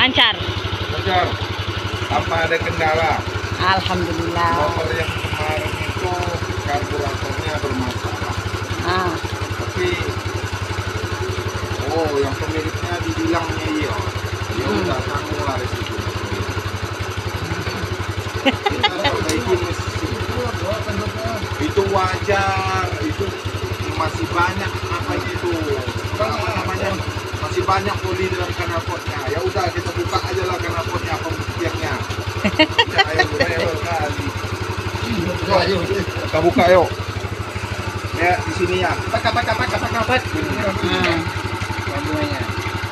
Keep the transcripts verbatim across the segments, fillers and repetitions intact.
lancar. Lancar. Apa ada kendala? Alhamdulillah. Motor yang kemarin itu karburatornya bermasalah. Ah. Tapi oh, yang pemiliknya dibilangnya iya. Ya Hmm. udah kamu lah resiko. Kita perbaiki mesin. Itu wajar, itu masih banyak apa itu? Apa namanya? Masih banyak oli dalam knalpotnya. Ya udah kita buka aja lah knalpotnya, pembuktiannya. Ayo, ayo kali. Kita buka yuk. Ya di sini ya. Tak tak tak tak tak tak. Hmm. Semuanya.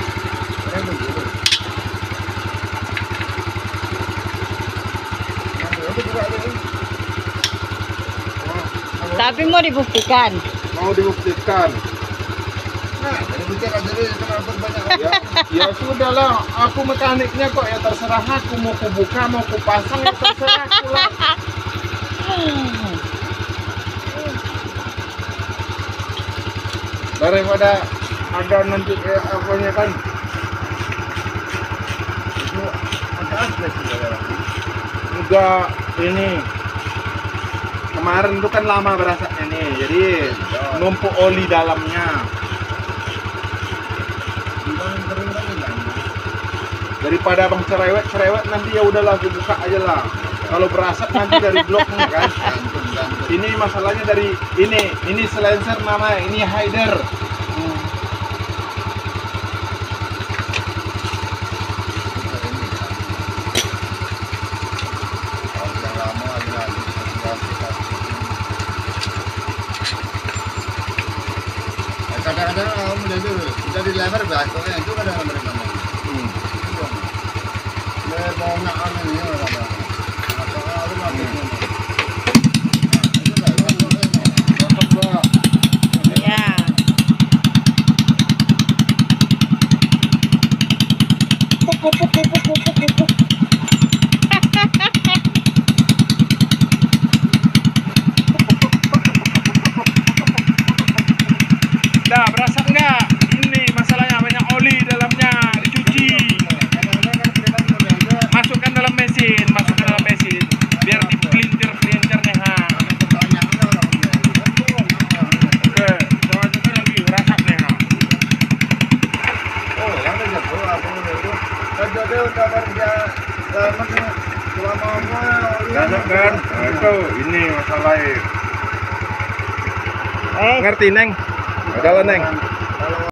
Tapi mau dibuktikan. Mau dibuktikan. Nah, jadi buktikan jadi kenapa banyak. Ya, ya sudah lah. Aku mekaniknya kok, ya terserah aku mau ku buka mau ku pasang, ya terserah aku lah. Daripada ada nanti kayak apanya kan. Itu ada asli saudara. Enggak, ini kemarin tuh kan lama berasanya nih, jadi numpuk oli dalamnya. Bilang kering-kering kan. Daripada abang cerewet-cerewet nanti ya udahlah aku buka aja lah. Kalau berasap nanti dari bloknya kan. Gantung, gantung. Ini masalahnya dari ini, ini silencer namanya, ini hider. Hmm. Kalau sudah lama ada kadang-kadang kamu jadi sudah dilebar belakangnya itu kadang mereka mau. Hmm. Mau nak anu ini apa? Apa ada lagi? Ya. Dah berasap nggak? Ini masalahnya banyak oli dalamnya, dicuci. Masukkan dalam mesin, masukkan dalam mesin, biar dipelintir-pelintirnya. Ha. Oke, coba lagi berasapnya. Ha. Oh, yang ada satu apa itu? Ada dia udah kerja mana? Selama apa? Banyak kan? Nah, itu ini masalahnya. Eh. Ngerti neng? Adalah neng.